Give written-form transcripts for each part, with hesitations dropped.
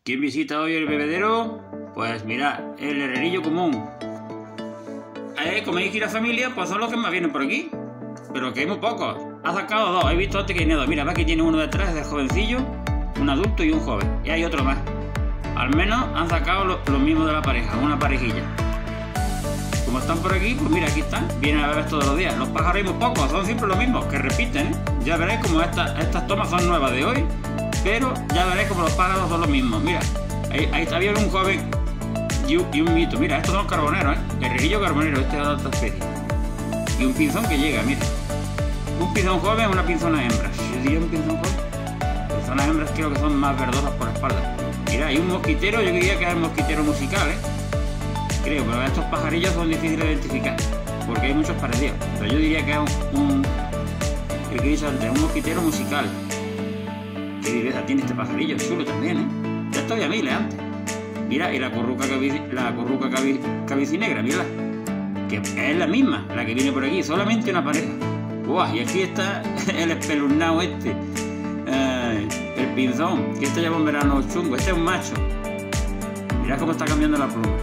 ¿Quién visita hoy el bebedero? Pues mirad, el herrerillo común. Como hay que ir a familia, pues son los que más vienen por aquí. Pero que hay muy pocos. Ha sacado dos, he visto antes que tiene dos. Mira, va que tiene uno detrás de jovencillo, un adulto y un joven. Y hay otro más. Al menos han sacado los mismos de la pareja, una parejilla. Como están por aquí, pues mira, aquí están. Vienen a beber todos los días. Los pájaros hay muy pocos, son siempre los mismos, que repiten, ¿eh? Ya veréis como estas tomas son nuevas de hoy, pero ya veréis como los pájaros son los mismos. Mira, ahí está bien un joven y un mito. Mira, estos son carboneros, ¿eh? Herrerillo carbonero, este es de otra especie. Y un pinzón que llega, mira. Un pinzón joven, una pinzona hembra. Yo diría un pinzón joven. Pinzonas hembras creo que son más verdosas por la espalda. Mira, hay un mosquitero, yo diría que es el mosquitero musical, ¿eh? Creo, pero estos pajarillos son difíciles de identificar, porque hay muchos parecidos. Pero yo diría que es el que dice antes, un mosquitero musical. Qué viveza tiene este pajarillo, es chulo también, ¿eh? Ya estoy a miles antes. Mira, y la curruca cabicinegra, mira, que es la misma, la que viene por aquí, solamente una pareja. ¡Buah! Y aquí está el espeluznado este, el pinzón, que este lleva un verano chungo, este es un macho. Mirad cómo está cambiando la pluma.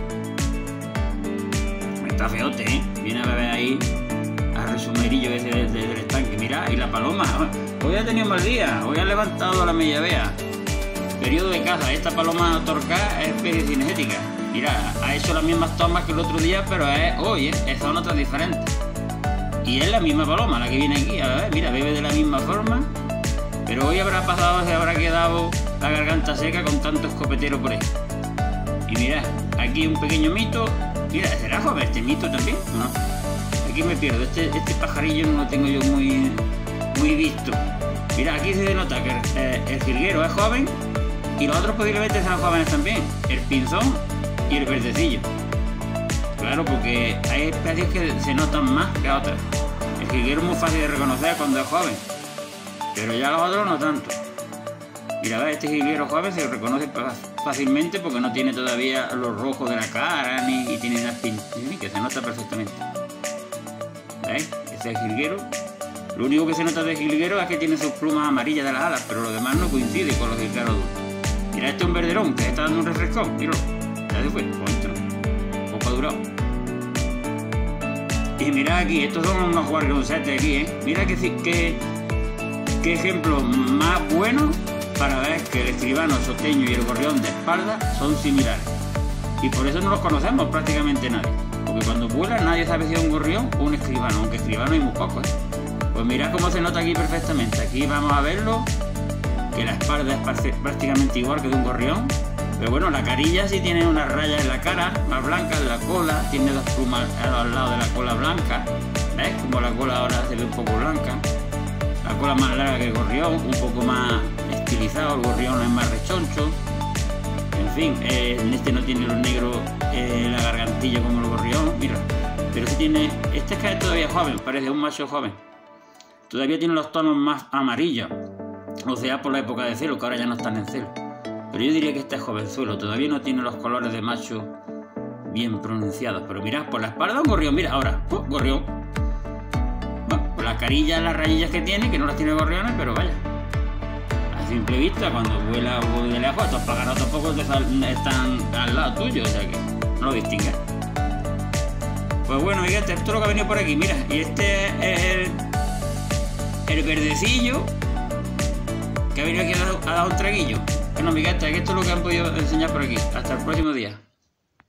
Está feote, ¿eh? Viene a beber ahí al resumerillo ese del estanque. Mira, y la paloma. Hoy ha tenido un mal día. Hoy ha levantado la mellavea. Periodo de caza. Esta paloma torcada es especie cinegética. Mira, ha hecho las mismas tomas que el otro día, pero hoy, son otras diferentes. Y es la misma paloma la que viene aquí. A ver, mira, bebe de la misma forma. Pero hoy habrá pasado, se habrá quedado la garganta seca con tanto escopetero por ahí. Y mira, aquí un pequeño mito. Mira, ¿será joven este mito también? No. Aquí me pierdo. Este pajarillo no lo tengo yo muy visto. Mira, aquí se denota que el jilguero es joven y los otros posiblemente sean jóvenes también. El pinzón y el verdecillo. Claro, porque hay especies que se notan más que otras. El jilguero es muy fácil de reconocer cuando es joven, pero ya los otros no tanto. Mira, este jilguero joven se reconoce fácilmente porque no tiene todavía los rojos de la cara ni tiene unas pintas, que se nota perfectamente. ¿Veis? Este es el jilguero. Lo único que se nota del jilguero es que tiene sus plumas amarillas de las alas, pero lo demás no coincide con los jilgueros adultos. Mira, este es un verderón que está dando un refrescón. Míralo. Ya se fue. Poco ha durado. Y mira aquí, estos son unos guargoncetes aquí, ¿eh? Mira qué ejemplo más bueno para ver que el escribano soteño y el gorrión de espalda son similares. Y por eso no los conocemos prácticamente nadie. Porque cuando vuelan nadie sabe si es un gorrión o un escribano, aunque escribano hay muy pocos, ¿eh? Pues mirad cómo se nota aquí perfectamente. Aquí vamos a verlo, que la espalda es prácticamente igual que de un gorrión. Pero bueno, la carilla sí tiene unas rayas en la cara, más blancas, la cola tiene dos plumas al lado de la cola blanca. ¿Ves? Como la cola ahora se ve un poco blanca. La cola más larga que el gorrión, un poco más estilizado, el gorrión es más rechoncho. En fin, este no tiene los negros la gargantilla como el gorrión, mira. Pero sí tiene, este es que es todavía joven, parece un macho joven. Todavía tiene los tonos más amarillos, o sea, por la época de celo, que ahora ya no están en celo. Pero yo diría que este es jovenzuelo, todavía no tiene los colores de macho bien pronunciados. Pero mirad, por la espalda un gorrión, mira, ahora, gorrión. Bueno, por la carilla, las rayillas que tiene, que no las tiene gorriones, pero vaya. A simple vista, cuando vuela de lejos, estos pájaros tampoco están al lado tuyo, o sea que no lo distingues. Pues bueno, fíjate, esto es lo que ha venido por aquí, mira, y este es el verdecillo que ha venido aquí a dar un traguillo. Bueno, amiguetes, que esto es lo que han podido enseñar por aquí. Hasta el próximo día.